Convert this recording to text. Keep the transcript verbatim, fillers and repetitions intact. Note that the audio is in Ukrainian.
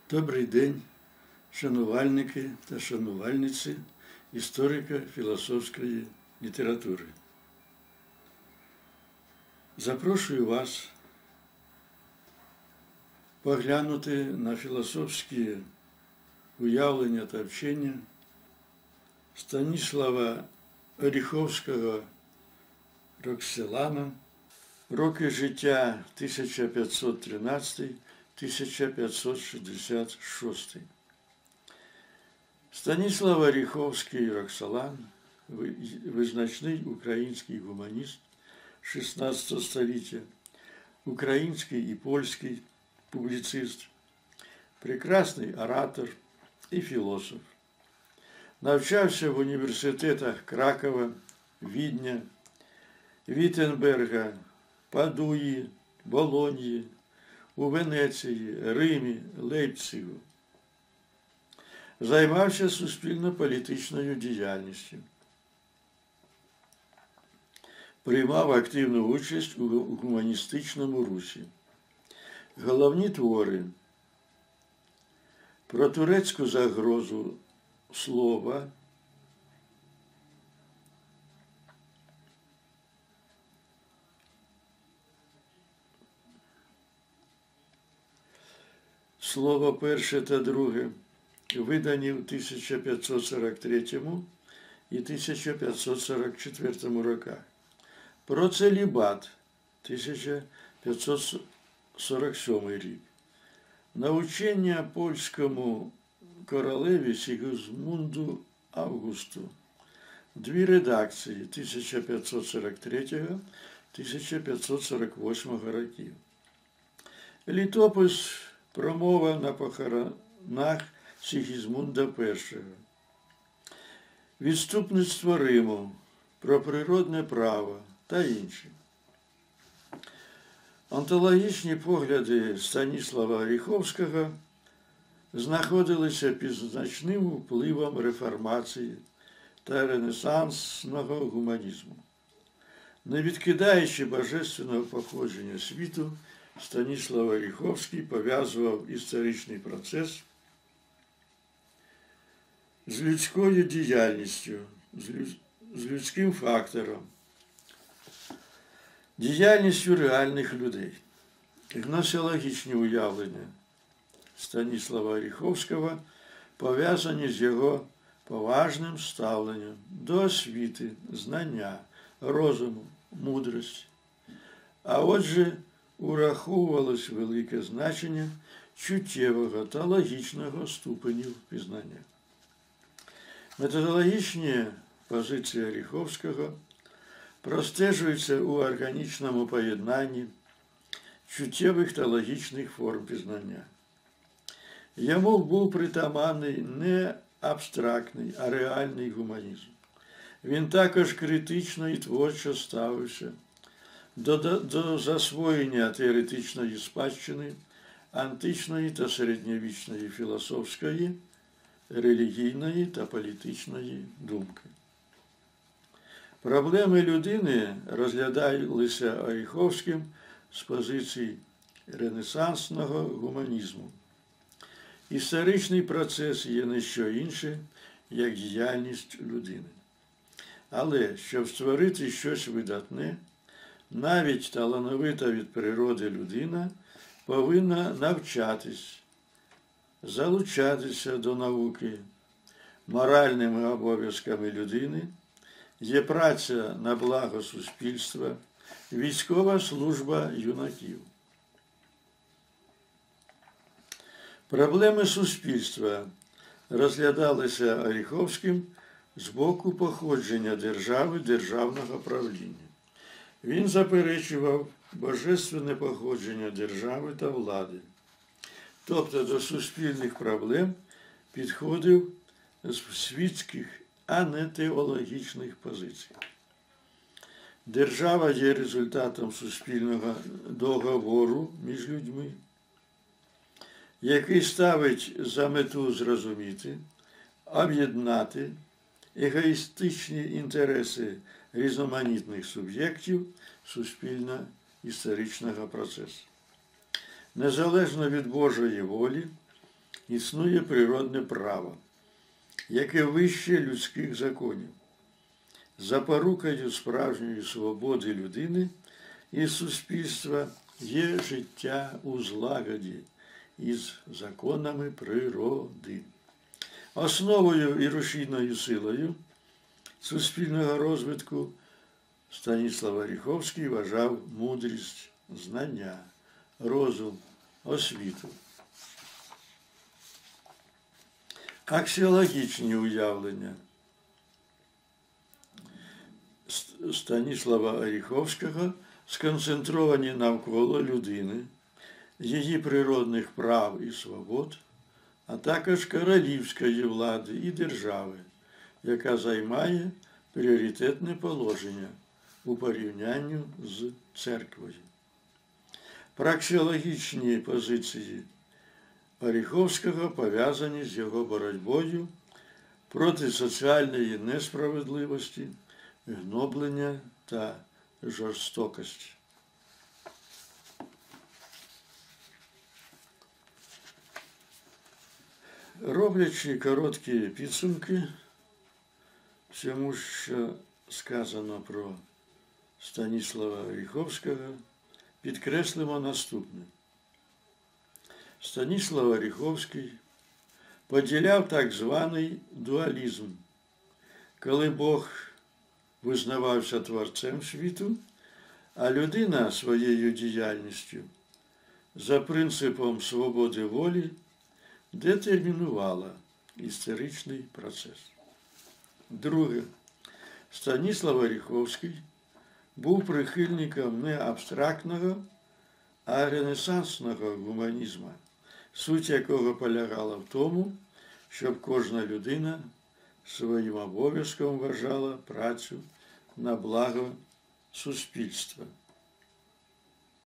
Добрий день, шанувальники та шанувальниці історико-філософської літератури. Запрошую вас поглянути на філософські уявлення та вчення Станіслава Оріховського Роксолана, роки життя тисяча п'ятсот тринадцятий - тисяча п'ятсот шістдесят шостий. Станіслав Оріховський Роксолан – визначний український гуманіст шістнадцятого століття, український і польський публіцист, прекрасний оратор і філософ. Навчався в університетах Кракова, Відня, Віттенберга, Падуї, Болоньї, у Венеції, Римі, Лейпцигу. Займався суспільно-політичною діяльністю. Приймав активну участь у гуманістичному русі. Головні твори про турецьку загрозу слова, слово перше та друге, видані в тисяча п'ятсот сорок третьому і тисяча п'ятсот сорок четвертому роках. Про целібат тисяча п'ятсот сорок сьомий рік. Научення польському королеві Сігізмунду Августу. Дві редакції тисяча п'ятсот сорок третього - тисяча п'ятсот сорок восьмого років. Літопис «Промова на похоронах Сігізмунда І». Відступництво Риму, про природне право та інші. Онтологічні погляди Станіслава Оріховського знаходилися під значним впливом реформації та ренесансного гуманізму. Не відкидаючи божественного походження світу, Станіслав Оріховський пов'язував історичний процес з людською діяльністю, з людським фактором, діяльністю реальних людей. Гносеологічні уявлення Станіслава Оріховського пов'язані з його поважним ставленням до освіти, знання, розуму, мудрості. А отже, ураховувалось велике значення чуттєвого та логічного ступенів пізнання. Методологічні позиції Оріховського простежуються у органічному поєднанні чуттєвих та логічних форм пізнання. Йому був притаманний не абстрактний, а реальний гуманізм. Він також критично і творчо ставився до, до, до засвоєння теоретичної спадщини античної та середньовічної філософської, релігійної та політичної думки. Проблеми людини розглядалися Оріховським з позиції ренесансного гуманізму. Історичний процес є не що інше, як діяльність людини. Але, щоб створити щось видатне, навіть талановита від природи людина повинна навчатись, залучатися до науки. Моральними обов'язками людини є праця на благо суспільства, військова служба юнаків. Проблеми суспільства розглядалися Оріховським з боку походження держави, державного правління. Він заперечував божественне походження держави та влади. Тобто до суспільних проблем підходив з світських, а не теологічних позицій. Держава є результатом суспільного договору між людьми, який ставить за мету зрозуміти, об'єднати егоїстичні інтереси різноманітних суб'єктів суспільно-історичного процесу. Незалежно від Божої волі, існує природне право, яке вище людських законів. Запорукою справжньої свободи людини і суспільства є життя у злагоді із законами природи. Основою і рушійною силою суспільного розвитку Станіслав Оріховський вважав мудрість, знання, розум, освіту. Аксіологічні уявлення Станіслава Оріховського сконцентровані навколо людини, її природних прав і свобод, а також королівської влади і держави, яка займає пріоритетне положення у порівнянні з церквою. Праксіологічні позиції Оріховського пов'язані з його боротьбою проти соціальної несправедливості, гноблення та жорстокості. Роблячи короткі підсумки всьому, що сказано про Станіслава Оріховського, підкреслимо наступне. Станіслав Оріховський поділяв так званий дуалізм, коли Бог визнавався творцем світу, а людина своєю діяльністю за принципом свободи волі детермінувала історичний процес. Друге. Станіслав Оріховський був прихильником не абстрактного, а ренесансного гуманізму, суть якого полягала в тому, щоб кожна людина своїм обов'язком вважала працю на благо суспільства.